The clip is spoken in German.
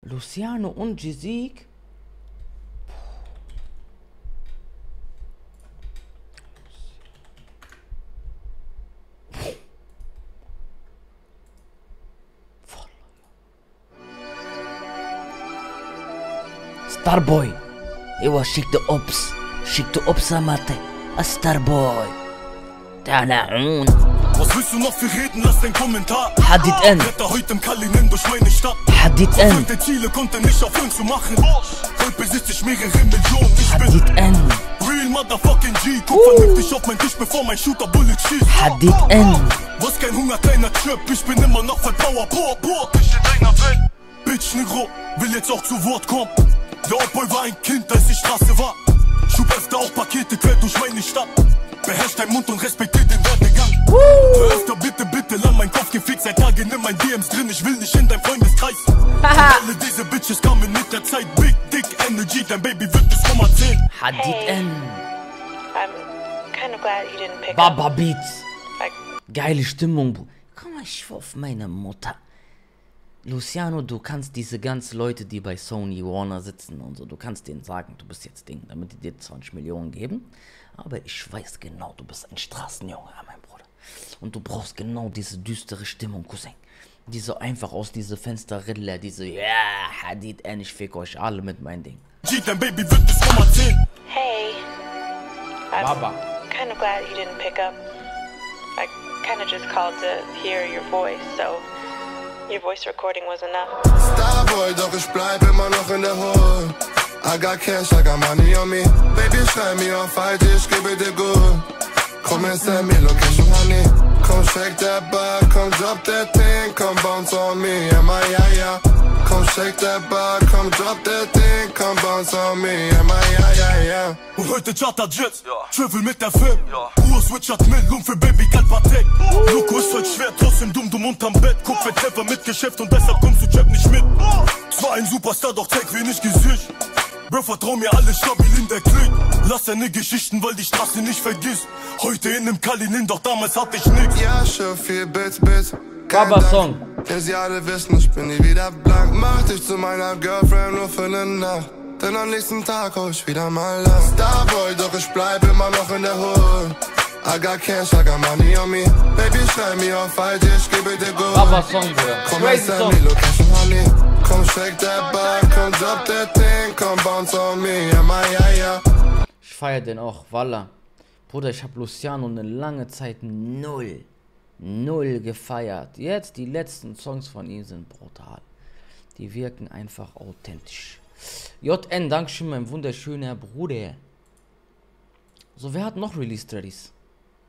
Luciano und Gizik. Starboy. Ewa, schickte Ops Amate. A Starboy. Talaun. Was willst du noch für reden? Lass den Kommentar. Hadid N. Wetter heute im Kalinin durch meine Stadt. Hadid N. Verfolgte Ziele konnte nicht aufhören zu machen. Heute besitze ich mehrere Millionen. Ich bin Hadid N. real motherfucking G. Guck vernünftig auf mein Tisch, bevor mein Shooter Bullet schießt. Hadid N. Was kein Hunger, kleiner Trip. Ich bin immer noch voll Power. Boah. Ich in deiner Welt. Bitch Negro, will jetzt auch zu Wort kommen. Der Oldboy war ein Kind, als die Straße war. Schub öfter auch Pakete quer durch meine Stadt. Beherrscht dein Mund und respektier den Werdegang. Hör öfter bitte, lang mein Kopf gefickt. Seit Tagen in mein DMs drin, ich will nicht in dein Freundeskreis. Alle diese Bitches kamen mit der Zeit. Big Dick Energy, dein Baby wird es Nummer 10. Hadid N. I'm kind of glad you didn't pick Baba up. Beats. Like, Geile Stimmung. Komm mal, ich schwör auf meine Mutter. Luciano, du kannst diese ganzen Leute, die bei Sony, Warner sitzen und so, du kannst denen sagen, du bist jetzt Ding, damit die dir 20 Millionen geben. Aber ich weiß genau, du bist ein Straßenjunge, mein Bruder. Und du brauchst genau diese düstere Stimmung, Cousin. Die so einfach aus diese Fensterrille, diese, ja, Hadid N, ich fick euch alle mit mein Ding. G, dein Baby wird es Nummer 10. hey, I'm Baba. kind of glad you didn't pick up. I kind of just called to hear your voice, so your voice recording was enough. Starboy, doch ich bleib immer noch in der Hood. I got cash, I got money on me. Baby, schreib mir auf Fight, ich gebe dir gut. Komm and send me location, honey. Komm, shake that bar, komm, drop that thing. Komm, bounce on me, yeah. Komm, shake that bar, komm, drop that thing. Komm, bounce on me, yeah. Und heute Charter Jets, Travel mit der Film. Uhr switchert Millung für Baby Kalpatek. Loco ist heute schwer, trotzdem dumm unterm Bett. Guck, wer clever mit Geschäft und deshalb kommst du Chap nicht mit. Zwar ein Superstar, doch zeig wenig Gesicht. Bro, vertrau mir, alles stabil in der Klick. Lass deine Geschichten, weil die Straße nicht vergisst. Heute in nem Kalinin, doch damals hatte ich nix. Ja, schon viel Bits. Baba Song. Denn sie alle wissen, ich bin nie wieder blank. Mach dich zu meiner Girlfriend nur für ne Nacht. Denn am nächsten Tag hol ich wieder mal lang. Starboy, doch ich bleib immer noch in der Hood. I got cash, I got money on me. Baby, schreib mir auf Fight, ich gebe dir gut. Baba Song, Bruder. Komm, Crazy send Song. me location, honey. Komm, shake that bar, komm, drop that thing. Komm, bounce on me, yeah. Ich feier den auch, Walla. Bruder, ich hab Luciano eine lange Zeit null gefeiert. Jetzt, die letzten Songs von ihm sind brutal. Die wirken einfach authentisch. JN, Dankeschön, mein wunderschöner Bruder. So, wer hat noch Release Studies?